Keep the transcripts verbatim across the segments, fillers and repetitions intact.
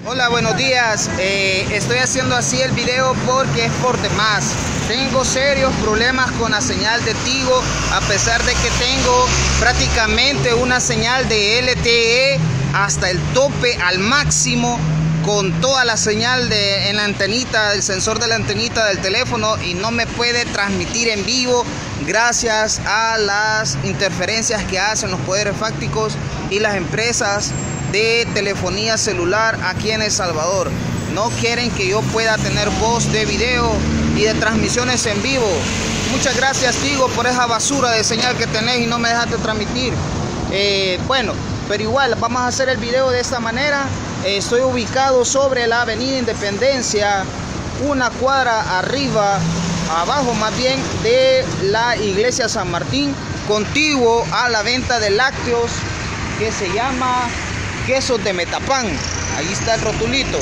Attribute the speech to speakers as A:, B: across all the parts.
A: Hola, buenos días. Eh, estoy haciendo así el video porque es por demás. Tengo serios problemas con la señal de Tigo, a pesar de que tengo prácticamente una señal de L T E hasta el tope al máximo, con toda la señal de, en la antenita, el sensor de la antenita del teléfono, y no me puede transmitir en vivo gracias a las interferencias que hacen los poderes fácticos y las empresas de telefonía celular aquí en El Salvador. No quieren que yo pueda tener voz de video y de transmisiones en vivo. Muchas gracias, Tigo, por esa basura de señal que tenés y no me dejaste transmitir. Eh, bueno, pero igual vamos a hacer el video de esta manera. Eh, estoy ubicado sobre la avenida Independencia, una cuadra arriba, abajo más bien, de la iglesia San Martín, contiguo a la venta de lácteos que se llama Quesos de Metapán. Ahí está el rotulito.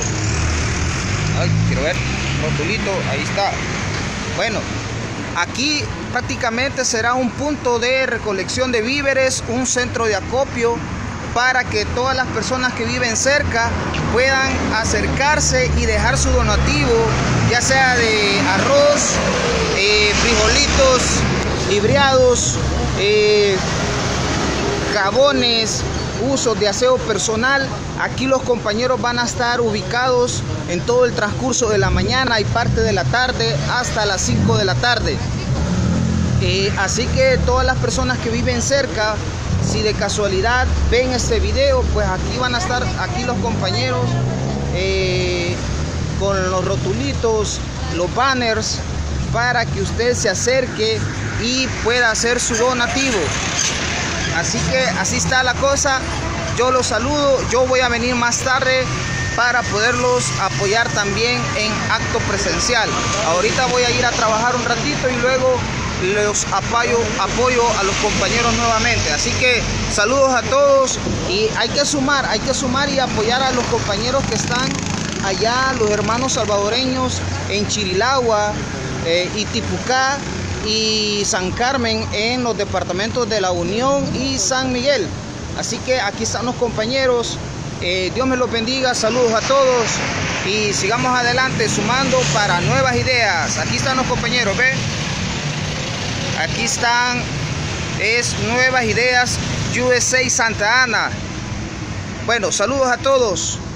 A: Ay, quiero ver, rotulito, ahí está. Bueno, aquí prácticamente será un punto de recolección de víveres, un centro de acopio, para que todas las personas que viven cerca puedan acercarse y dejar su donativo, ya sea de arroz, eh, frijolitos libriados, eh, jabones, usos de aseo personal. Aquí los compañeros van a estar ubicados en todo el transcurso de la mañana y parte de la tarde hasta las cinco de la tarde. Eh, así que todas las personas que viven cerca, si de casualidad ven este video, pues aquí van a estar, aquí los compañeros eh, con los rotulitos, los banners, para que usted se acerque y pueda hacer su donativo. Así que así está la cosa. Yo los saludo. Yo voy a venir más tarde para poderlos apoyar también en acto presencial. Ahorita voy a ir a trabajar un ratito y luego los apoyo, apoyo a los compañeros nuevamente. Así que saludos a todos, y hay que sumar, hay que sumar y apoyar a los compañeros que están allá, los hermanos salvadoreños en Chirilagua, eh, Itipucá y San Carmen, en los departamentos de La Unión y San Miguel. Así que aquí están los compañeros. Eh, Dios me los bendiga, saludos a todos y sigamos adelante sumando para nuevas ideas. Aquí están los compañeros, ¿ven? Aquí están, es Nuevas Ideas U S A Santa Ana. Bueno, saludos a todos.